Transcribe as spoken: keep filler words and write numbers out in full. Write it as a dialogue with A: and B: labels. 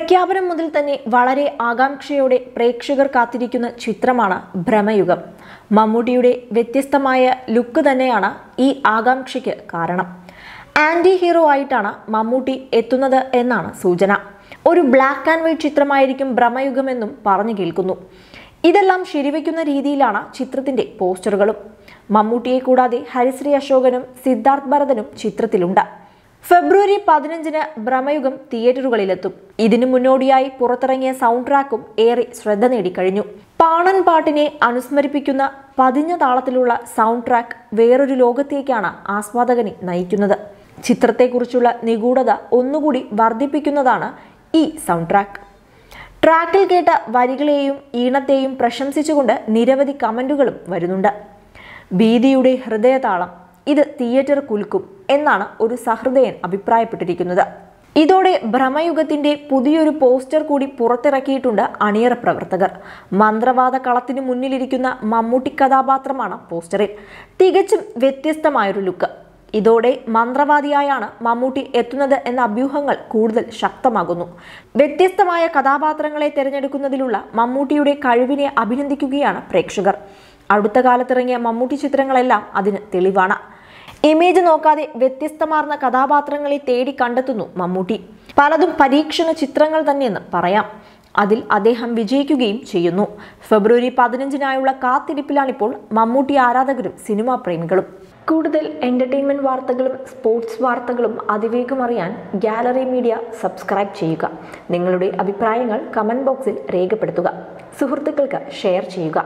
A: പ്രഖ്യാപനം മുതൽ തന്നെ വളരെ ആകാംക്ഷയോടെ പ്രേക്ഷകർ കാത്തിരിക്കുന്ന ചിത്രമാണ് ഭ്രമയുഗം. മമ്മൂട്ടിയുടെ വ്യത്യസ്തമായ ലുക്ക് തന്നെയാണ് ഈ ആകാംക്ഷയ്ക്ക് കാരണം. ആന്റി ഹീറോ ആയിട്ടാണ് മമ്മൂട്ടി എത്തുന്നത് എന്നാണ് സൂചന. ഒരു ബ്ലാക്ക് ആൻഡ് വൈറ്റ് ചിത്രമായിരിക്കും ഭ്രമയുഗമെന്നും പറഞ്ഞു കേൾക്കുന്നു. ഇതെല്ലാം ശരിവയ്ക്കുന്ന രീതിയിലാണ് ചിത്രത്തിന്റെ പോസ്റ്ററുകളും. മമ്മൂട്ടിയെ കൂടാതെ ഹരിശ്രീ അശോകനും സിദ്ധാർത്ഥ് ഭരതനും ചിത്രത്തിലുണ്ട്. ഫെബ്രുവരി പതിനഞ്ചിന് ഭ്രമയുഗം തിയേറ്ററുകളിലെത്തും. ഇതിനു മുന്നോടിയായി പുറത്തിറങ്ങിയ സൗണ്ട് ട്രാക്കും ഏറെ ശ്രദ്ധ നേടിക്കഴിഞ്ഞു. പാണൻ പാട്ടിനെ അനുസ്മരിപ്പിക്കുന്ന പതിഞ്ഞ താളത്തിലുള്ള സൗണ്ട് ട്രാക്ക് വേറൊരു ലോകത്തേക്കാണ് ആസ്വാദകനെ നയിക്കുന്നത്. ചിത്രത്തെക്കുറിച്ചുള്ള നിഗൂഢത ഒന്നുകൂടി വർദ്ധിപ്പിക്കുന്നതാണ് ഈ സൗണ്ട് ട്രാക്ക്. ട്രാക്കിൽ കേട്ട വരികളെയും ഈണത്തെയും പ്രശംസിച്ചുകൊണ്ട് നിരവധി കമന്റുകളും വരുന്നുണ്ട്. ഭീതിയുടെ ഹൃദയതാളം, ഇത് തിയേറ്റർ കുലുക്കും എന്നാണ് ഒരു സഹൃദയൻ അഭിപ്രായപ്പെട്ടിരിക്കുന്നത്. ഇതോടെ ഭ്രമയുഗത്തിന്റെ പുതിയൊരു പോസ്റ്റർ കൂടി പുറത്തിറക്കിയിട്ടുണ്ട് അണിയറ പ്രവർത്തകർ. മന്ത്രവാദ കളത്തിനു മുന്നിലിരിക്കുന്ന മമ്മൂട്ടി കഥാപാത്രമാണ് പോസ്റ്ററിൽ. തികച്ചും വ്യത്യസ്തമായൊരു ലുക്ക്. ഇതോടെ മന്ത്രവാദിയായാണ് മമ്മൂട്ടി എത്തുന്നത് എന്ന അഭ്യൂഹങ്ങൾ കൂടുതൽ ശക്തമാകുന്നു. വ്യത്യസ്തമായ കഥാപാത്രങ്ങളെ തിരഞ്ഞെടുക്കുന്നതിലുള്ള മമ്മൂട്ടിയുടെ കഴിവിനെ അഭിനന്ദിക്കുകയാണ് പ്രേക്ഷകർ. അടുത്ത കാലത്തിറങ്ങിയ മമ്മൂട്ടി ചിത്രങ്ങളെല്ലാം അതിന് തെളിവാണ്. ഇമേജ് നോക്കാതെ വ്യത്യസ്തമാർന്ന കഥാപാത്രങ്ങളെ തേടി കണ്ടെത്തുന്നു മമ്മൂട്ടി. പലതും പരീക്ഷണ ചിത്രങ്ങൾ തന്നെയെന്ന് പറയാം. അതിൽ അദ്ദേഹം വിജയിക്കുകയും ചെയ്യുന്നു. ഫെബ്രുവരി പതിനഞ്ചിനായുള്ള കാത്തിരിപ്പിലാണിപ്പോൾ മമ്മൂട്ടി ആരാധകരും സിനിമാ പ്രേമികളും. കൂടുതൽ എന്റർടൈൻമെന്റ് വാർത്തകളും സ്പോർട്സ് വാർത്തകളും അതിവേഗം അറിയാൻ ഗാലറി മീഡിയ സബ്സ്ക്രൈബ് ചെയ്യുക. നിങ്ങളുടെ അഭിപ്രായങ്ങൾ കമന്റ് ബോക്സിൽ രേഖപ്പെടുത്തുക. സുഹൃത്തുക്കൾക്ക് ഷെയർ ചെയ്യുക.